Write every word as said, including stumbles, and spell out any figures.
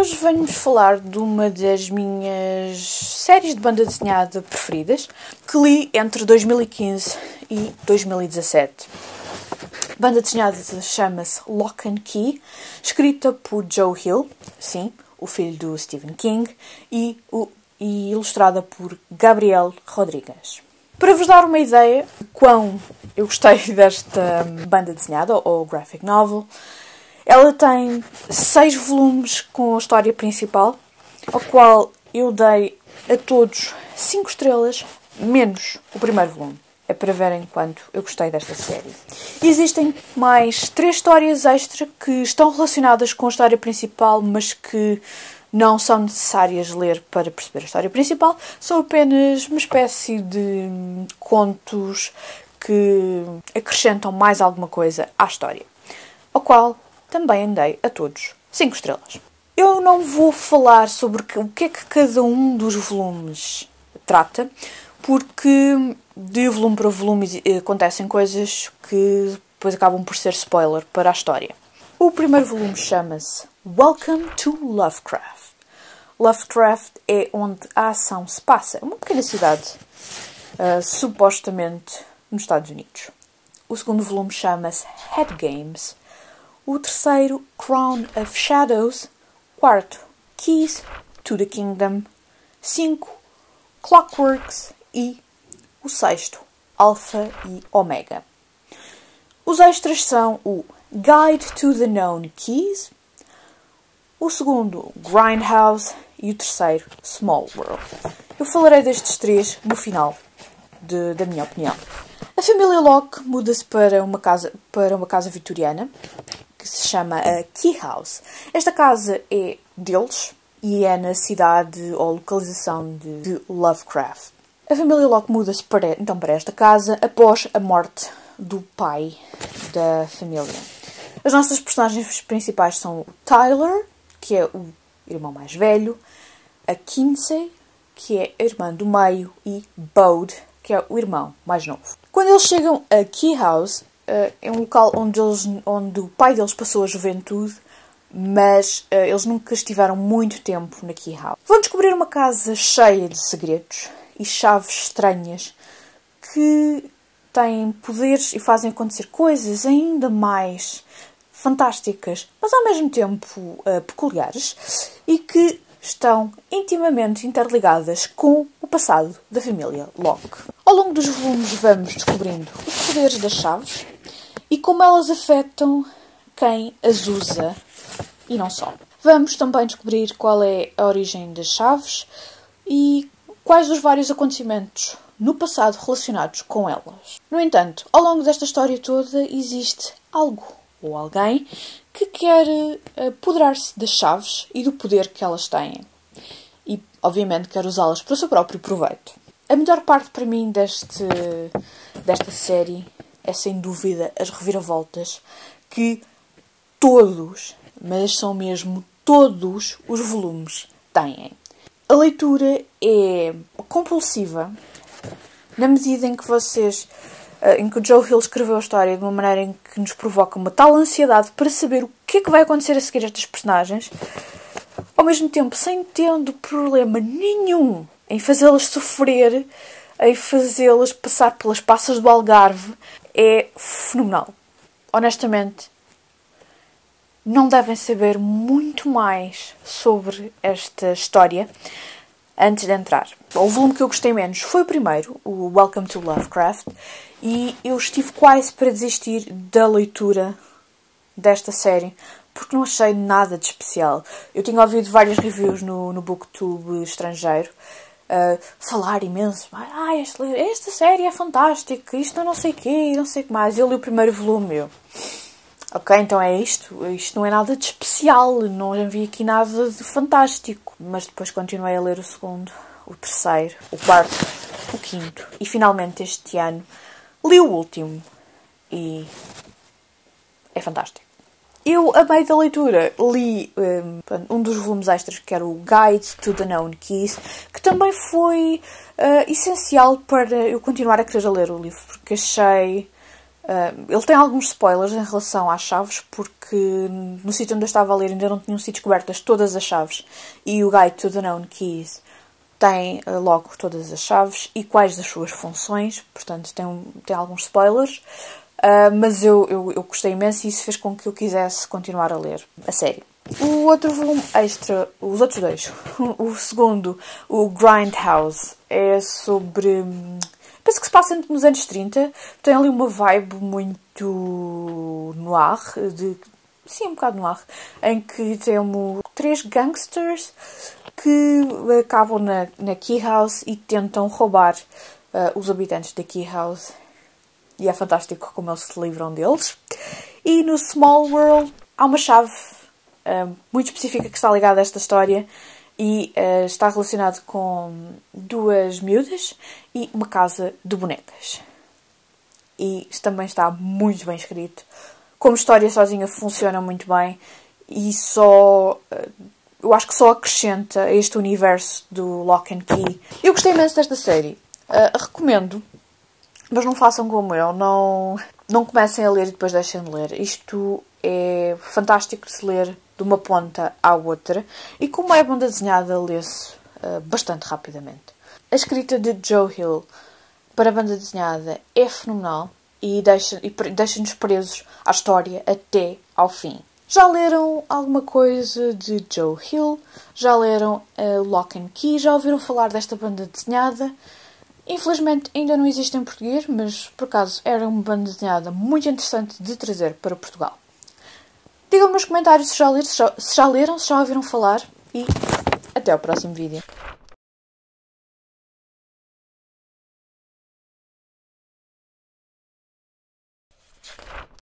hoje venho-vos falar de uma das minhas séries de banda desenhada preferidas, que li entre dois mil e quinze e dois mil e dezassete. A banda desenhada chama-se Lock and Key, escrita por Joe Hill, sim, o filho do Stephen King, e, o, e ilustrada por Gabriel Rodrigues. Para vos dar uma ideia de quão eu gostei desta banda desenhada, ou graphic novel, ela tem seis volumes com a história principal, ao qual eu dei a todos cinco estrelas, menos o primeiro volume. É para verem quanto eu gostei desta série. Existem mais três histórias extra que estão relacionadas com a história principal, mas que não são necessárias ler para perceber a história principal. São apenas uma espécie de contos que acrescentam mais alguma coisa à história, ao qual também dei a todos cinco estrelas. Eu não vou falar sobre o que é que cada um dos volumes trata, porque de volume para volume acontecem coisas que depois acabam por ser spoiler para a história. O primeiro volume chama-se Welcome to Lovecraft. Lovecraft é onde a ação se passa. É uma pequena cidade, uh, supostamente nos Estados Unidos. O segundo volume chama-se Head Games. O terceiro, Crown of Shadows. Quarto, Keys to the Kingdom. Cinco, Clockworks. E o sexto, Alpha e Omega. Os extras são o Guide to the Known Keys, o segundo, Grindhouse, e o terceiro, Small World. Eu falarei destes três no final de, da minha opinião. A família Locke muda-se para uma casa, para uma casa vitoriana, que se chama a Key House. Esta casa é deles e é na cidade ou localização de, de Lovecraft. A família Locke muda-se para, então para esta casa após a morte do pai da família. As nossas personagens principais são o Tyler, que é o irmão mais velho, a Kinsey, que é a irmã do meio, e Bode, que é o irmão mais novo. Quando eles chegam a Key House, é um local onde, eles, onde o pai deles passou a juventude, mas uh, eles nunca estiveram muito tempo na Key House. Vão descobrir uma casa cheia de segredos e chaves estranhas que têm poderes e fazem acontecer coisas ainda mais fantásticas, mas ao mesmo tempo uh, peculiares, e que estão intimamente interligadas com o passado da família Locke. Ao longo dos volumes vamos descobrindo os poderes das chaves e como elas afetam quem as usa e não só. Vamos também descobrir qual é a origem das chaves e quais os vários acontecimentos no passado relacionados com elas. No entanto, ao longo desta história toda existe algo ou alguém que quer apoderar-se das chaves e do poder que elas têm. E, obviamente, quer usá-las para o seu próprio proveito. A melhor parte para mim deste, desta série é, sem dúvida, as reviravoltas que todos, mas são mesmo todos os volumes têm. A leitura é compulsiva, na medida em que vocês, em que o Joe Hill escreveu a história de uma maneira em que nos provoca uma tal ansiedade para saber o que é que vai acontecer a seguir a estes personagens, ao mesmo tempo sem tendo problema nenhum em fazê-las sofrer, em fazê-las passar pelas passas do Algarve, é fenomenal. Honestamente, não devem saber muito mais sobre esta história antes de entrar. O volume que eu gostei menos foi o primeiro, o Welcome to Lovecraft, e eu estive quase para desistir da leitura desta série, porque não achei nada de especial. Eu tinha ouvido várias reviews no, no BookTube estrangeiro, uh, falar imenso, ah, esta, esta série é fantástica, isto não sei o quê, não sei o que mais. Eu li o primeiro volume, eu... Ok, então é isto. Isto não é nada de especial. Não havia aqui nada de fantástico. Mas depois continuei a ler o segundo, o terceiro, o quarto, o quinto. E finalmente este ano li o último. E é fantástico. Eu, a meio da leitura, li um, um dos volumes extras, que era o Guide to the Known Keys, que também foi uh, essencial para eu continuar a querer ler o livro, porque achei Uh, ele tem alguns spoilers em relação às chaves, porque no sítio onde eu estava a ler ainda não tinham sido descobertas todas as chaves. E o Guide to the Known Keys tem uh, logo todas as chaves e quais das suas funções. Portanto, tem, um, tem alguns spoilers. Uh, mas eu, eu, eu gostei imenso e isso fez com que eu quisesse continuar a ler a série. O outro volume extra, os outros dois, o segundo, o Grindhouse, é sobre... Penso que se passa nos anos trinta, tem ali uma vibe muito noir, de, sim, um bocado noir, em que temos três gangsters que acabam na, na Key House e tentam roubar uh, os habitantes da Key House. E é fantástico como eles se livram deles. E no Small World há uma chave uh, muito específica que está ligada a esta história e uh, está relacionado com duas miúdas e uma casa de bonecas. E isto também está muito bem escrito. Como história sozinha funciona muito bem e só... Uh, eu acho que só acrescenta a este universo do Lock and Key. Eu gostei imenso desta série. Uh, recomendo. Mas não façam como eu, não, não comecem a ler e depois deixem de ler. Isto é fantástico de se ler de uma ponta à outra. E como é banda desenhada, lê-se uh, bastante rapidamente. A escrita de Joe Hill para a banda desenhada é fenomenal e deixa, e deixa-nos presos à história até ao fim. Já leram alguma coisa de Joe Hill? Já leram uh, Lock and Key? Já ouviram falar desta banda desenhada? Infelizmente ainda não existe em português, mas por acaso era uma banda desenhada muito interessante de trazer para Portugal. Digam-me nos comentários se já leram, se já, se já leram, se já ouviram falar e até ao próximo vídeo.